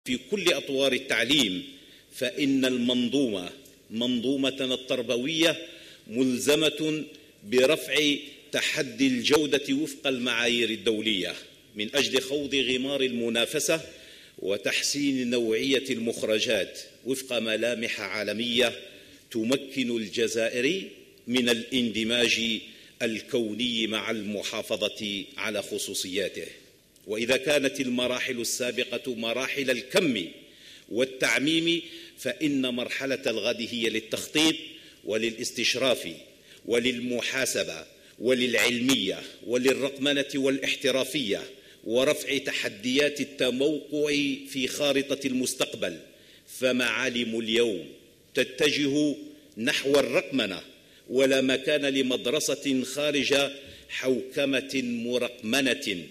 في كل أطوار التعليم، فإن منظومتنا التربوية ملزمة برفع تحدي الجودة وفق المعايير الدولية من أجل خوض غمار المنافسة وتحسين نوعية المخرجات وفق ملامح عالمية تمكن الجزائر من الاندماج الكوني مع المحافظة على خصوصياته. وإذا كانت المراحل السابقة مراحل الكم والتعميم، فإن مرحلة الغد هي للتخطيط وللاستشراف وللمحاسبة وللعلمية وللرقمنة والاحترافية ورفع تحديات التموقع في خارطة المستقبل. فمعالم اليوم تتجه نحو الرقمنة، ولا مكان لمدرسة خارج حوكمة مرقمنة.